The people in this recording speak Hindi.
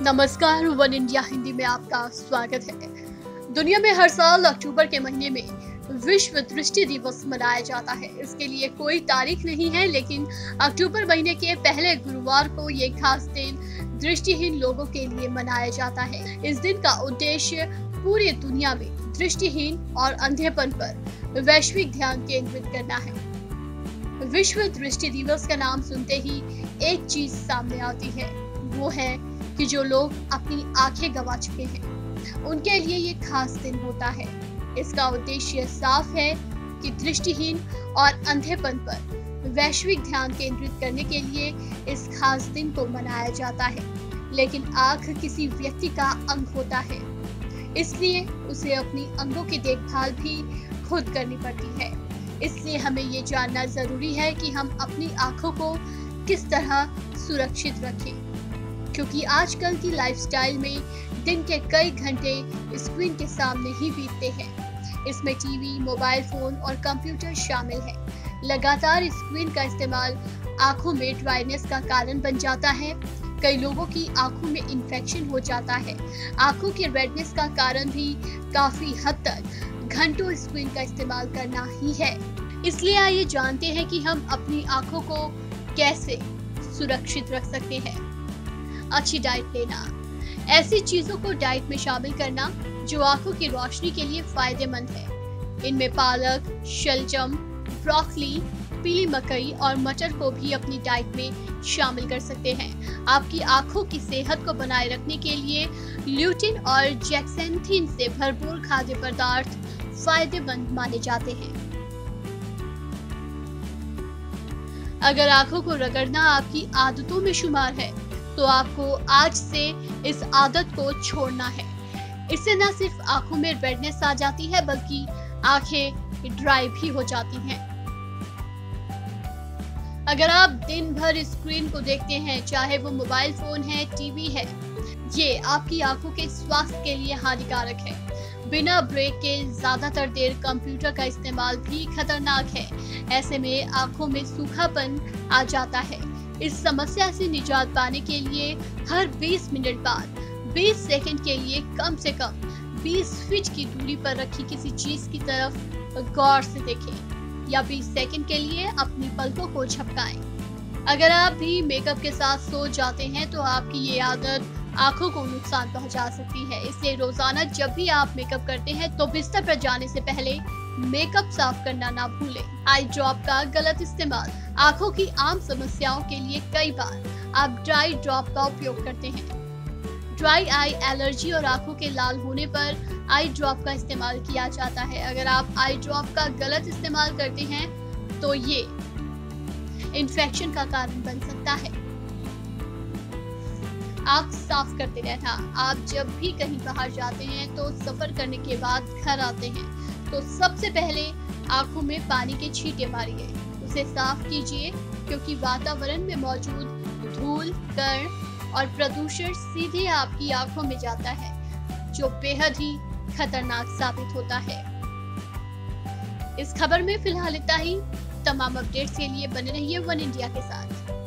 नमस्कार, वन इंडिया हिंदी में आपका स्वागत है। दुनिया में हर साल अक्टूबर के महीने में विश्व दृष्टि दिवस मनाया जाता है। इसके लिए कोई तारीख नहीं है, लेकिन अक्टूबर महीने के पहले गुरुवार को ये खास दिन दृष्टिहीन लोगों के लिए मनाया जाता है। इस दिन का उद्देश्य पूरी दुनिया में दृष्टिहीन और अंधेपन पर वैश्विक ध्यान केंद्रित करना है। विश्व दृष्टि दिवस का नाम सुनते ही एक चीज सामने आती है, वो है कि जो लोग अपनी आंखें गंवा चुके हैं उनके लिए ये खास दिन होता है। इसका उद्देश्य साफ है कि दृष्टिहीन और अंधेपन पर वैश्विक ध्यान केंद्रित करने के लिए इस खास दिन को मनाया जाता है। लेकिन आंख किसी व्यक्ति का अंग होता है, इसलिए उसे अपनी अंगों की देखभाल भी खुद करनी पड़ती है। इसलिए हमें ये जानना जरूरी है कि हम अपनी आंखों को किस तरह सुरक्षित रखें, क्योंकि आजकल की लाइफस्टाइल में दिन के कई घंटे स्क्रीन के सामने ही बीतते हैं। इसमें टीवी, मोबाइल फोन और कंप्यूटर शामिल है। लगातार स्क्रीन का इस्तेमाल आंखों में ड्राइनेस का कारण बन जाता है। कई लोगों की आंखों में इन्फेक्शन हो जाता है। आंखों के रेडनेस का कारण भी काफी हद तक घंटों स्क्रीन का इस्तेमाल करना ही है। इसलिए आइए जानते हैं कि हम अपनी आंखों को कैसे सुरक्षित रख सकते हैं। अच्छी डाइट लेना, ऐसी चीजों को डाइट में शामिल करना जो आंखों की रोशनी के लिए फायदेमंद है। इनमें पालक, शलजम, ब्रोकली, पीली मकई और मटर को भी अपनी डाइट में शामिल कर सकते हैं। आपकी आंखों की सेहत को बनाए रखने के लिए ल्यूटिन और जेक्सेंथिन से भरपूर खाद्य पदार्थ फायदेमंद माने जाते हैं। अगर आंखों को रगड़ना आपकी आदतों में शुमार है तो आपको आज से इस आदत को छोड़ना है। इससे न सिर्फ आंखों में रेडनेस आ जाती है, बल्कि आंखें ड्राई भी हो जाती हैं। अगर आप दिन भर स्क्रीन को देखते हैं, चाहे वो मोबाइल फोन है, टीवी है, ये आपकी आंखों के स्वास्थ्य के लिए हानिकारक है। बिना ब्रेक के ज्यादातर देर कंप्यूटर का इस्तेमाल भी खतरनाक है। ऐसे में आंखों में सूखापन आ जाता है। इस समस्या से निजात पाने के लिए हर 20 मिनट बाद 20 सेकंड के लिए कम से कम 20 फीट की दूरी पर रखी किसी चीज की तरफ गौर से देखें या 20 सेकंड के लिए अपनी पलकों को झपकाएं। अगर आप भी मेकअप के साथ सो जाते हैं तो आपकी ये आदत आंखों को नुकसान पहुंचा सकती है। इसलिए रोजाना जब भी आप मेकअप करते हैं तो बिस्तर पर जाने से पहले मेकअप साफ करना ना भूलें। आई ड्रॉप का गलत इस्तेमाल, आंखों की आम समस्याओं के लिए कई बार आप ड्राई ड्रॉप का उपयोग करते हैं। ड्राई आई एलर्जी और आंखों के लाल होने पर आई ड्रॉप का इस्तेमाल किया जाता है। अगर आप आई ड्रॉप का गलत इस्तेमाल करते हैं तो ये इन्फेक्शन का कारण बन सकता है। आंख साफ करते रहना, आप जब भी कहीं बाहर जाते हैं तो सफर करने के बाद घर आते हैं तो सबसे पहले आंखों में पानी के छींटे मारिए, उसे साफ कीजिए, क्योंकि वातावरण में मौजूद धूल, कण और प्रदूषण सीधे आपकी आंखों में जाता है, जो बेहद ही खतरनाक साबित होता है। इस खबर में फिलहाल इतना ही। तमाम अपडेट्स के लिए बने रहिए वन इंडिया के साथ।